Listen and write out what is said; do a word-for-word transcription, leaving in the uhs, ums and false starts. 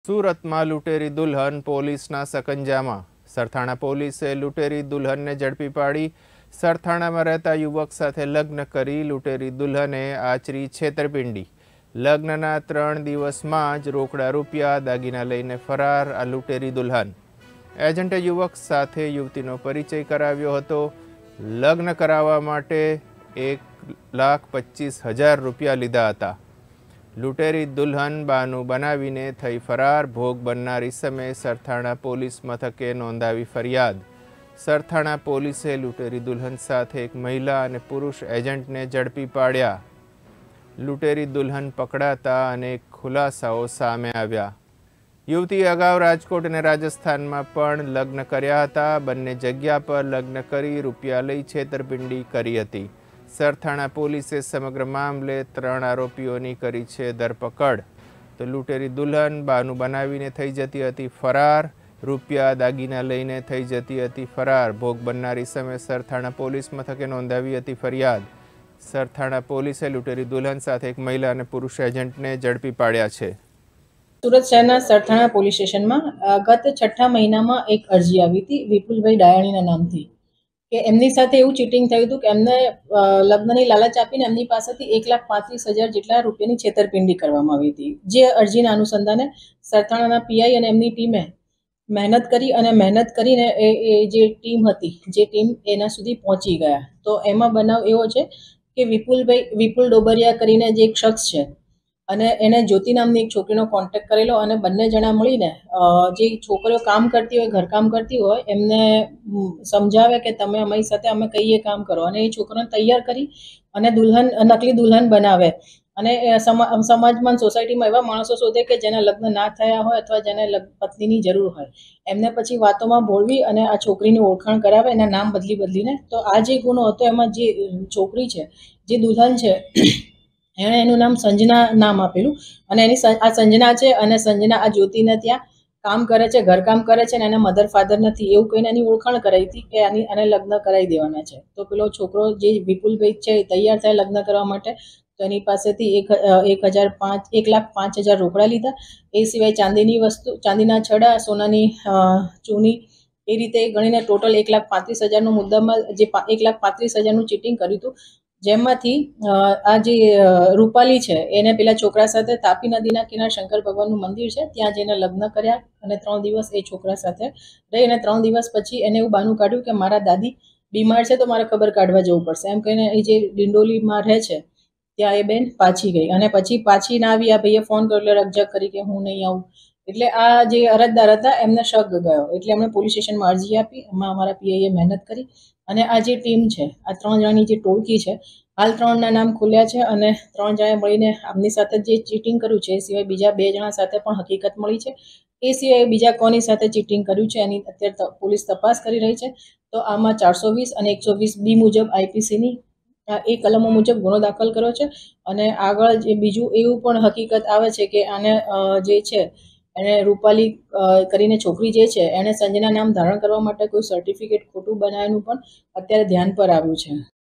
સુરતમાં લૂંટેરી દુલ્હન પોલીસના સકંજામાં। સરથાણા પોલીસે લૂંટેરી દુલ્હનને ઝડપી પાડી। સરથાણામાં રહેતા યુવક સાથે લગ્ન કરી લૂંટેરી દુલ્હને આચરી છેતરપિંડી। લગ્નના ત્રણ દિવસમાં જ રોકડા રૂપિયા દાગીના લઈને ફરાર આ લૂંટેરી દુલ્હન। એજન્ટે યુવક સાથે યુવતીનો પરિચય કરાવ્યો હતો। લગ્ન કરાવવા માટે એક લાખ પચીસ હજાર રૂપિયા લીધા હતા। લૂંટેરી દુલ્હન બાનું બનાવીને થઈ ફરાર। ભોગ બનનાર ઇસમે સરથાણા પોલીસ મથકે નોંધાવી ફરિયાદ। સરથાણા પોલીસે લૂંટેરી દુલ્હન સાથે એક મહિલા અને પુરુષ એજન્ટને ઝડપી પાડ્યા। લૂંટેરી દુલ્હન પકડાતા અનેક ખુલાસાઓ સામે આવ્યા। યુવતીએ અગાઉ રાજકોટ અને રાજસ્થાનમાં પણ લગ્ન કર્યા હતા। બંને જગ્યા પર લગ્ન કરી રૂપિયા લઈ છેતરપિંડી કરી હતી। સરથાણા પોલીસે સમગ્ર મામલે ત્રણ આરોપીઓની કરી છે ધરપકડ। તો લૂંટેરી દુલ્હન બાનું બનાવીને થઈ જતી હતી ફરાર। રૂપિયા દાગીના લઈને થઈ જતી હતી ફરાર। ભોગ બનનારી સમયે સરથાણા પોલીસ મથકે નોંધાવી હતી ફરિયાદ। સરથાણા પોલીસે લૂંટેરી દુલ્હન સાથે એક મહિલા અને પુરુષ એજન્ટને ઝડપી પાડ્યા છે। સુરત શહેરના સરથાણા પોલીસ સ્ટેશનમાં ગત છઠ્ઠા મહિનામાં એક અરજી આવી હતી વિપુલભાઈ ડાયાણીના નામથી કે એમની સાથે એવું ચીટિંગ થયું હતું કે એમને લગ્નની લાલચ આપીને એમની પાસેથી એક લાખ પાંત્રીસ હજાર જેટલા રૂપિયાની છેતરપિંડી કરવામાં આવી હતી। જે અરજીના અનુસંધાને સરથાણાના પીઆઈ અને એમની ટીમે મહેનત કરી અને મહેનત કરીને એ જે ટીમ હતી જે ટીમ એના સુધી પહોંચી ગયા। તો એમાં બનાવ એવો છે કે વિપુલભાઈ વિપુલ ડોબરિયા કરીને જે એક શખ્સ છે અને એને જ્યોતિ નામની એક છોકરીનો કોન્ટેક્ટ કરેલો અને બંને જણા મળીને જે છોકરીઓ કામ કરતી હોય ઘરકામ કરતી હોય એમને સમજાવે કે તમે અમારી સાથે અમે કહીએ કામ કરો અને એ છોકરાને તૈયાર કરી અને દુલ્હન નકલી દુલ્હન બનાવે અને સમાજમાં સોસાયટીમાં એવા માણસો શોધે કે જેના લગ્ન ના થયા હોય અથવા જેને પત્નીની જરૂર હોય એમને પછી વાતોમાં ભોળવી અને આ છોકરીની ઓળખાણ કરાવે એના નામ બદલી બદલીને। તો આ જે ગુનો હતો એમાં જે છોકરી છે જે દુલ્હન છે એણે એનું નામ સંજના નામ આપેલું અને એની આ સંજના છે અને સંજના આ જ્યોતિને ત્યાં કામ કરે છે ઘરકામ કરે છે અને એના મધર ફાધર નથી એવું કહીને એની ઓળખાણ કરાવી હતી કે આની આને લગ્ન કરાવી દેવાના છે। તો પેલો છોકરો જે વિપુલભાઈ છે એ તૈયાર થાય લગ્ન કરવા માટે તો એની પાસેથી એક એક હજાર પાંચ એક લાખ પાંચ હજાર રોકડા લીધા। એ સિવાય ચાંદીની વસ્તુ ચાંદીના છડા સોનાની ચૂની એ રીતે ગણીને ટોટલ એક લાખ પાંત્રીસ હજારનું મુદ્દામાં જે એક લાખ પાંત્રીસ હજારનું ચીટિંગ કર્યું હતું। જેમાંથી આ જે રૂપાલી છે એને પેલા છોકરા સાથે તાપી નદીના કિનારે શંકર ભગવાનનું મંદિર છે ત્યાં જઈને લગ્ન કર્યા અને ત્રણ દિવસ એ છોકરા સાથે રહી અને ત્રણ દિવસ પછી એને એવું બહાનું કાઢ્યું કે મારા દાદી બીમાર છે તો મારે ખબર કાઢવા જવું પડશે એમ કહીને એ જે ડિંડોલીમાં રહે છે ત્યાં એ બેન પાછી ગઈ અને પછી પાછી ના આવી આ ભાઈએ ફોન કર્યો રકઝક કરી કે હું નહીં આવું। એટલે આ જે અરજદાર હતા એમને શક ગયો એટલે એમણે પોલીસ સ્ટેશનમાં અરજી આપી। એમાં અમારા પીઆઈએ મહેનત કરી અને આ જે ટીમ છે આ ત્રણ જણાની જે ટોળકી છે હાલ ત્રણના નામ ખુલ્યા છે અને ત્રણ જણાએ મળીને આમની સાથે જે ચીટિંગ કર્યું છે એ સિવાય બીજા બે જણા સાથે પણ હકીકત મળી છે। એ સિવાય બીજા કોની સાથે ચીટિંગ કર્યું છે એની અત્યારે પોલીસ તપાસ કરી રહી છે। તો આમાં ચારસો વીસ અને એકસો વીસ બી મુજબ આઈપીસીની એ કલમો મુજબ ગુનો દાખલ કર્યો છે અને આગળ જે બીજું એવું પણ હકીકત આવે છે કે આને જે છે એને રૂપાલી કરીને છોકરી જે છે એને સંજના નામ ધારણ કરવા માટે કોઈ સર્ટિફિકેટ ખોટું બનાવેલું પણ અત્યારે ધ્યાન પર આવ્યું છે।